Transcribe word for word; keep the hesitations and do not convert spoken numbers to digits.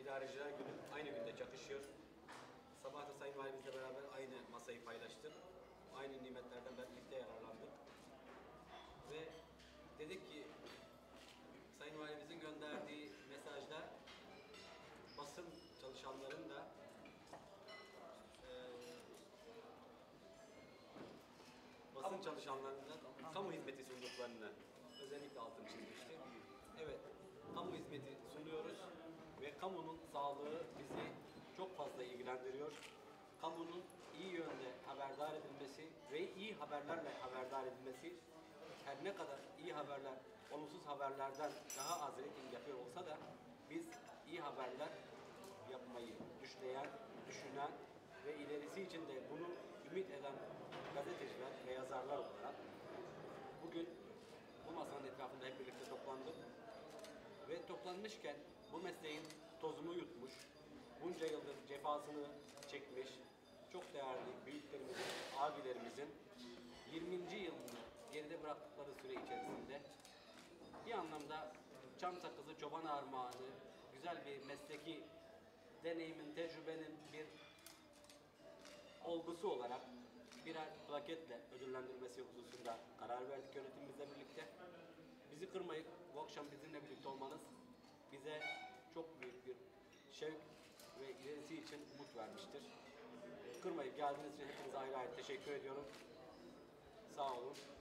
İdareciler Günü aynı günde çakışıyor. Sabah da Sayın Valimizle beraber aynı masayı paylaştık. Aynı nimetlerden birlikte yararlandık. Ve dedik ki Sayın Valimizin gönderdiği mesajda basın çalışanların da e, basın çalışanlarının da kamu hizmeti sunduklarını özellikle altını çizmişti. Evet, kamu hizmeti sunuyoruz ve kamunun sağlığı bizi çok fazla ilgilendiriyor. Kamunun iyi yönde haberdar edilmesi ve iyi haberlerle haberdar edilmesi, her ne kadar iyi haberler olumsuz haberlerden daha az reyting yapıyor olsa da biz iyi haberler yapmayı düşünen, düşünen ve ilerisi için de bunu ümit eden gazeteciler ve yazarlar olarak bugün bu masanın etrafında hep birlikte toplandık. Ve toplanmışken bu mesleğin tozunu yutmuş, bunca yıldır cefasını çekmiş, çok değerli büyüklerimizin, abilerimizin yirminci yılını geride bıraktıkları süre içerisinde bir anlamda çam sakızı, çoban armağanı, güzel bir mesleki deneyimin, tecrübenin bir olgusu olarak birer plaketle ödüllendirmesi hususunda karar verdik yönetimimizle birlikte. Bizi kırmayıp bu akşam bizimle birlikte olmanız bize çok büyük bir şevk ve ilerisi için umut vermiştir. Kırmayıp geldiğiniz için hepinize ayrı ayrı teşekkür ediyorum. Sağ olun.